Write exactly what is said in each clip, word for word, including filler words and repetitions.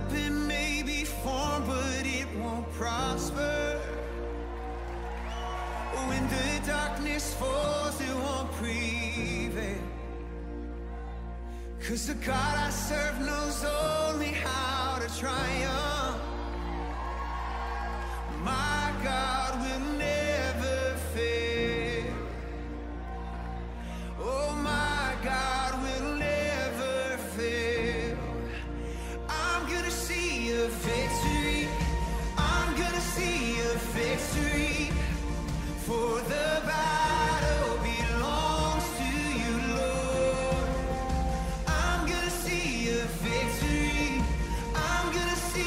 weapon may be formed, but it won't prosper. When the darkness falls, it won't prevail. 'Cause the God I serve knows only how to triumph. My God will never fail. Oh, my God will never fail. I'm gonna see a victory. I'm gonna see a victory. For the battle belongs to you, Lord. I'm gonna see a victory. I'm gonna see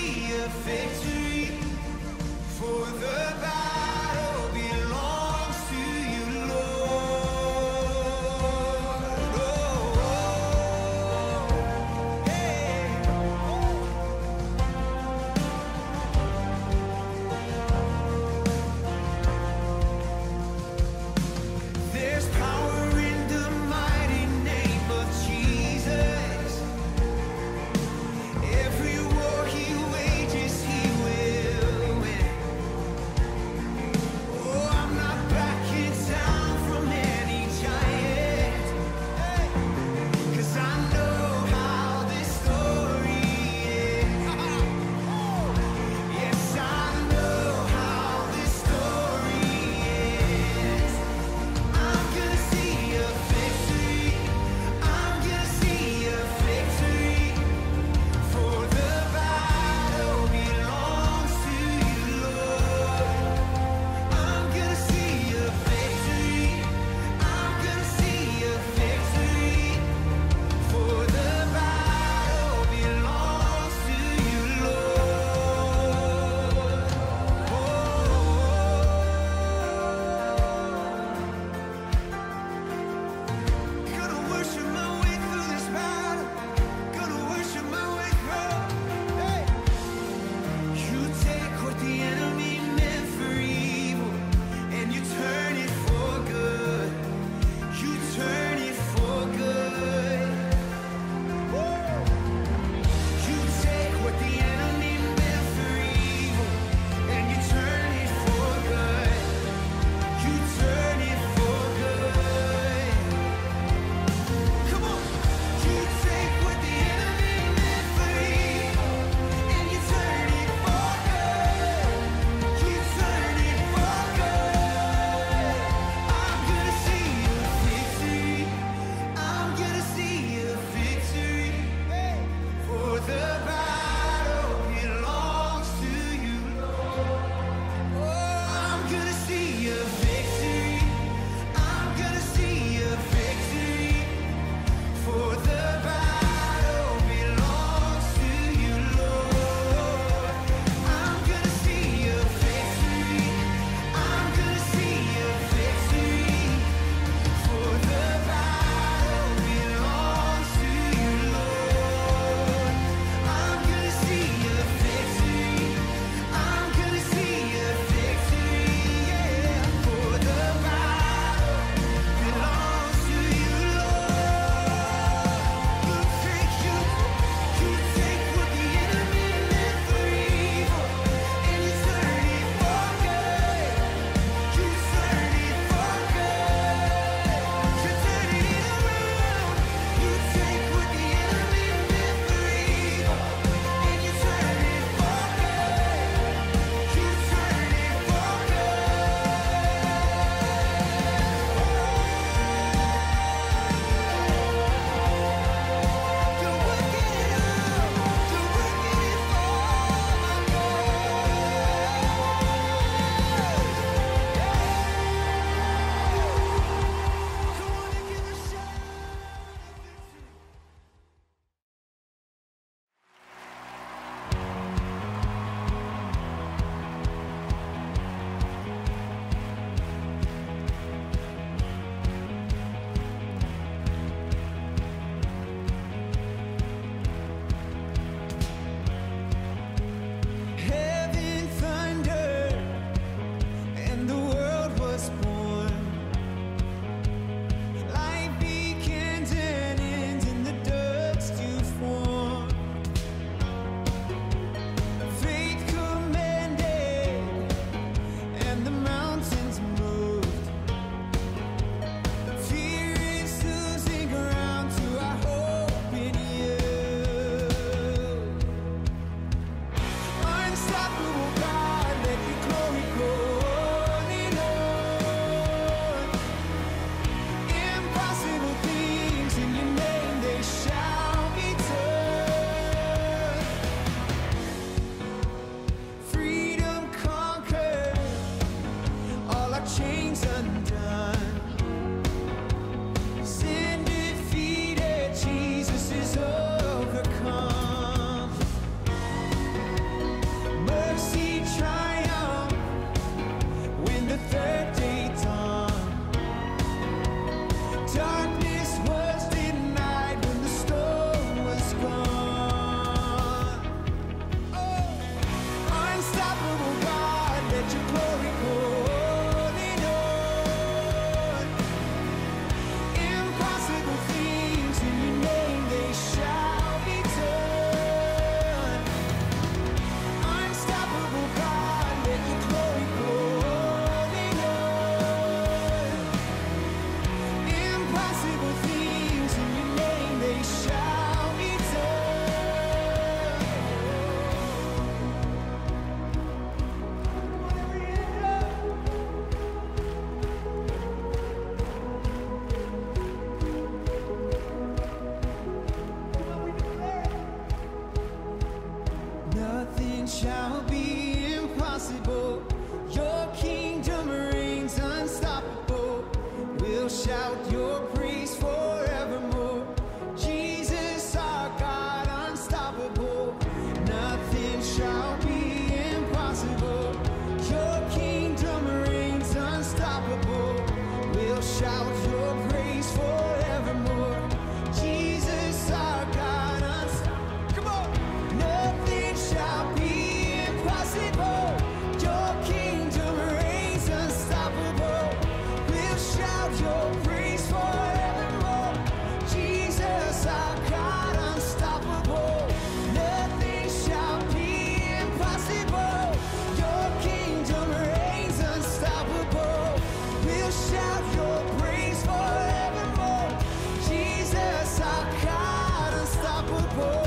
shall be impossible. Your kingdom reigns unstoppable. We'll shout your praise forevermore. Jesus, our God, unstoppable. Nothing shall be impossible. Your kingdom reigns unstoppable. We'll shout your praise forevermore. Jesus, our God, unstoppable. Come on. Nothing shall be impossible. Your kingdom reigns unstoppable. We'll shout your praise forevermore. Jesus, our God, unstoppable. Nothing shall be impossible. Your kingdom reigns unstoppable. We'll shout your praise forevermore. Jesus, our God, unstoppable.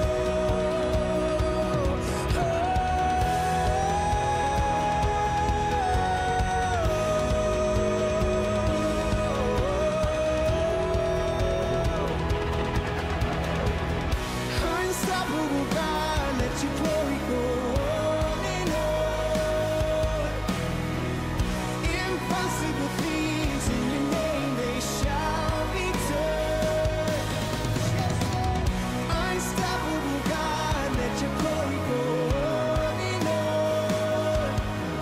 Unstoppable God, let your glory go on and on. Impossible things in your name, they shall be done. Unstoppable God, let your glory go on and on.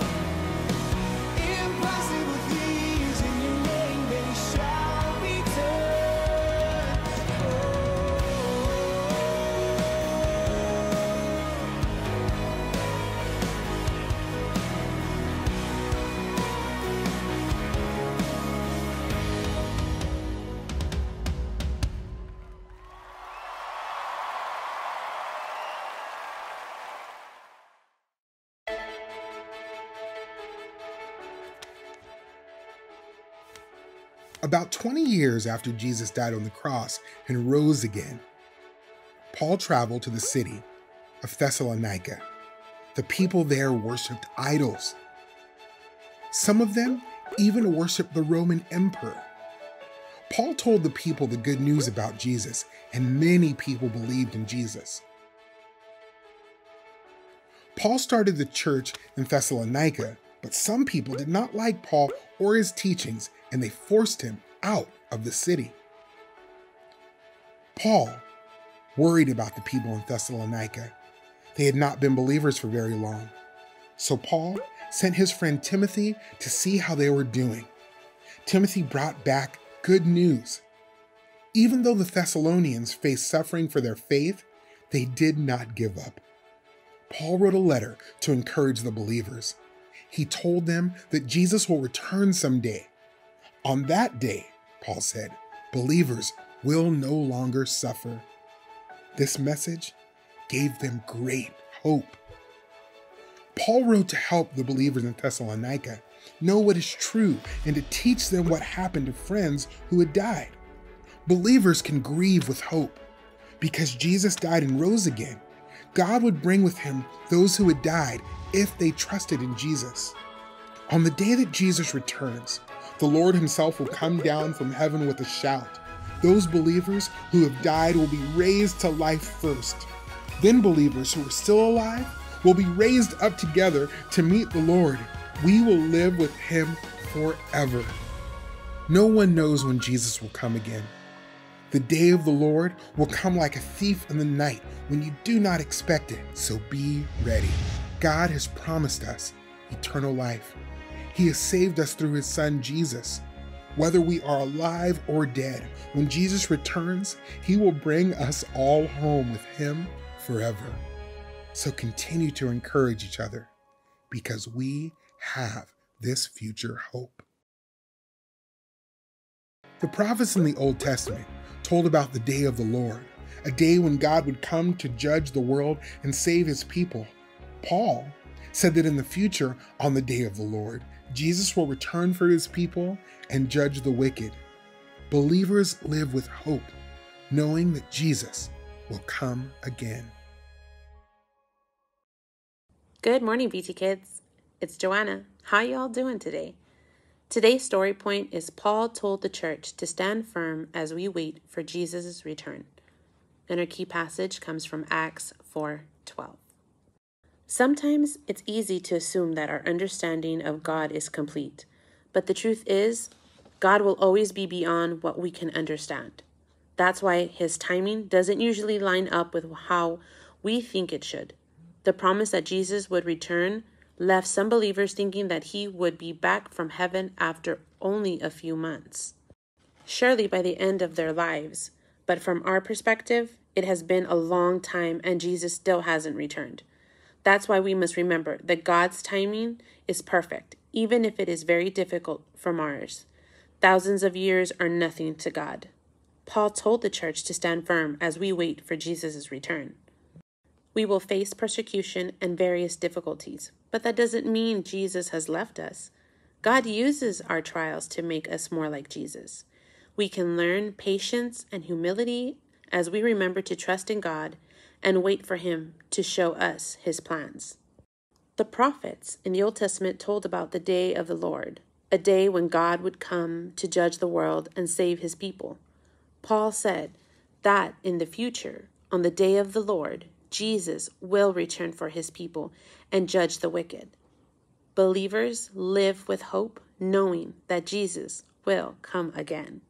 Impossible things in your name, they shall be done. Oh. About twenty years after Jesus died on the cross and rose again, Paul traveled to the city of Thessalonica. The people there worshipped idols. Some of them even worshipped the Roman emperor. Paul told the people the good news about Jesus, and many people believed in Jesus. Paul started the church in Thessalonica, but some people did not like Paul or his teachings, and they forced him out of the city. Paul worried about the people in Thessalonica. They had not been believers for very long. So Paul sent his friend Timothy to see how they were doing. Timothy brought back good news. Even though the Thessalonians faced suffering for their faith, they did not give up. Paul wrote a letter to encourage the believers. He told them that Jesus will return someday. On that day, Paul said, believers will no longer suffer. This message gave them great hope. Paul wrote to help the believers in Thessalonica know what is true and to teach them what happened to friends who had died. Believers can grieve with hope. Because Jesus died and rose again, God would bring with him those who had died if they trusted in Jesus. On the day that Jesus returns, the Lord himself will come down from heaven with a shout. Those believers who have died will be raised to life first. Then believers who are still alive will be raised up together to meet the Lord. We will live with him forever. No one knows when Jesus will come again. The day of the Lord will come like a thief in the night when you do not expect it. So be ready. God has promised us eternal life. He has saved us through his son, Jesus. Whether we are alive or dead, when Jesus returns, he will bring us all home with him forever. So continue to encourage each other because we have this future hope. The prophets in the Old Testament told about the day of the Lord, a day when God would come to judge the world and save his people. Paul said that in the future, on the day of the Lord, Jesus will return for his people and judge the wicked. Believers live with hope, knowing that Jesus will come again. Good morning, B T Kids. It's Joanna. How y'all doing today? Today's story point is Paul told the church to stand firm as we wait for Jesus' return. And our key passage comes from Acts four twelve. Sometimes it's easy to assume that our understanding of God is complete, but the truth is, God will always be beyond what we can understand. That's why his timing doesn't usually line up with how we think it should. The promise that Jesus would return left some believers thinking that he would be back from heaven after only a few months, surely by the end of their lives. But from our perspective, it has been a long time and Jesus still hasn't returned. That's why we must remember that God's timing is perfect, even if it is very difficult from ours. Thousands of years are nothing to God. Paul told the church to stand firm as we wait for Jesus' return. We will face persecution and various difficulties, but that doesn't mean Jesus has left us. God uses our trials to make us more like Jesus. We can learn patience and humility as we remember to trust in God and wait for him to show us his plans. The prophets in the Old Testament told about the day of the Lord, a day when God would come to judge the world and save his people. Paul said that in the future, on the day of the Lord, Jesus will return for his people and judge the wicked. Believers live with hope, knowing that Jesus will come again.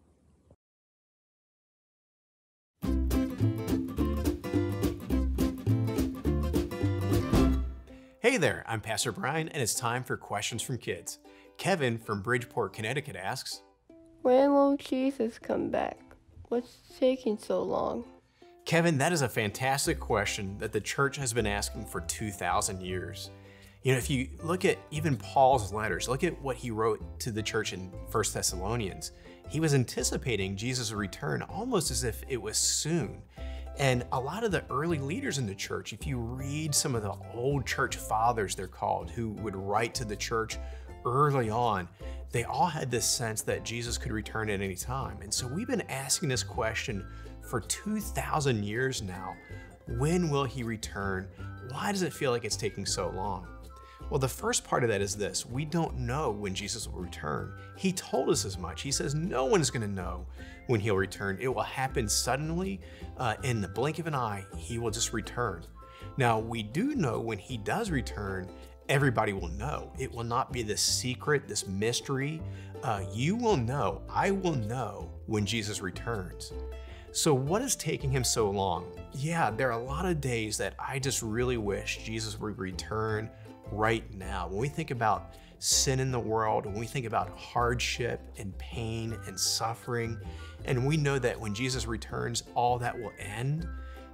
Hey there, I'm Pastor Brian, and it's time for Questions from Kids. Kevin from Bridgeport, Connecticut asks, when will Jesus come back? What's taking so long? Kevin, that is a fantastic question that the church has been asking for two thousand years. You know, if you look at even Paul's letters, look at what he wrote to the church in First Thessalonians. He was anticipating Jesus' return almost as if it was soon. And a lot of the early leaders in the church, if you read some of the old church fathers, they're called, who would write to the church early on, they all had this sense that Jesus could return at any time. And so we've been asking this question for two thousand years now. When will he return? Why does it feel like it's taking so long? Well, the first part of that is this: we don't know when Jesus will return. He told us as much. He says no one's going to know when he'll return. It will happen suddenly, uh, in the blink of an eye. He will just return. Now, we do know when he does return, everybody will know. It will not be this secret, this mystery. Uh, you will know, I will know when Jesus returns. So what is taking him so long? Yeah, there are a lot of days that I just really wish Jesus would return right now. When we think about sin in the world, when we think about hardship and pain and suffering, and we know that when Jesus returns, all that will end,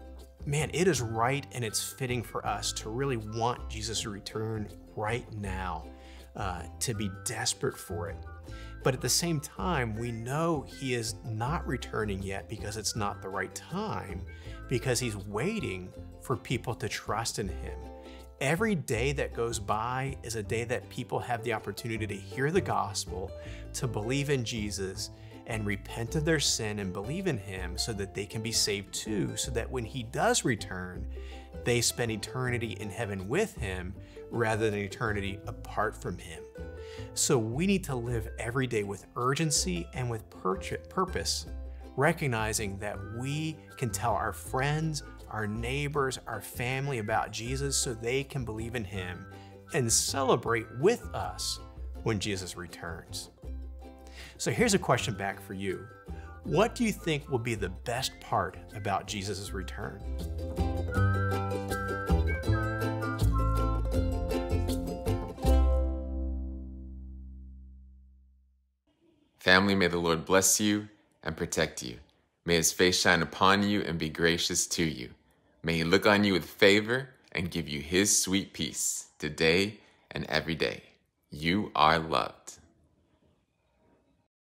man, it is right and it's fitting for us to really want Jesus to return right now, uh, to be desperate for it. But at the same time, we know he is not returning yet because it's not the right time, because he's waiting for people to trust in him. Every day that goes by is a day that people have the opportunity to hear the gospel, to believe in Jesus, and repent of their sin and believe in him so that they can be saved too, so that when he does return, they spend eternity in heaven with him rather than eternity apart from him. So we need to live every day with urgency and with purpose, recognizing that we can tell our friends, our neighbors, our family about Jesus so they can believe in him and celebrate with us when Jesus returns. So here's a question back for you. What do you think will be the best part about Jesus' return? Family, may the Lord bless you and protect you. May his face shine upon you and be gracious to you. May he look on you with favor and give you his sweet peace today and every day. You are loved.